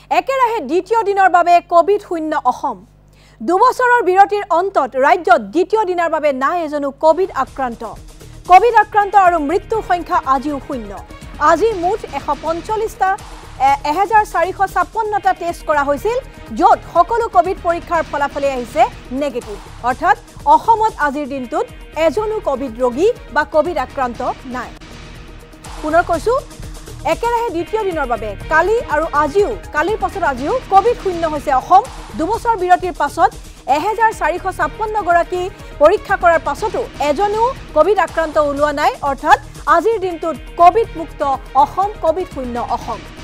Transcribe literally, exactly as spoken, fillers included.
একেৰাহে দ্বিতীয় দিনৰ বাবে কোভিড শূন্য অসম দুবছৰৰ বিৰতিৰ অন্তত ৰাজ্যত দ্বিতীয় দিনৰ বাবে নাই এজনো কোভিড আক্ৰান্ত কোভিড আক্ৰান্ত আৰু মৃত্যুৰ সংখ্যা আজিও শূন্য আজি মুঠ এশ পঞ্চল্লিছটা এক হাজাৰ চাৰিশ ছাপন্ন টা টেষ্ট কৰা হৈছিল য'ত সকলো কোভিড পৰীক্ষাৰ ফলাফলে আহিছে নেগেটিভ অৰ্থাৎ অসমত আজিৰ দিনটোত এজনো কোভিড ৰোগী বা কোভিড আক্ৰান্ত নাই পুনৰ কৈছো একেৰাহে দ্বিতীয় দিনৰ বাবে কালি আৰু আজিও কালিৰ পাছত আজিও কোভিড শূন্য হৈছে অসম দুবছৰ বিৰতিৰ পাছত এক হাজাৰ চাৰিশ ছাপন্ন গৰাকী পৰীক্ষা কৰাৰ পাছতো এজনো কোভিড আক্ৰান্ত ওলোৱা নাই অৰ্থাৎ আজিৰ দিনটোত কোভিড মুক্ত অসম কোভিড শূন্য অসম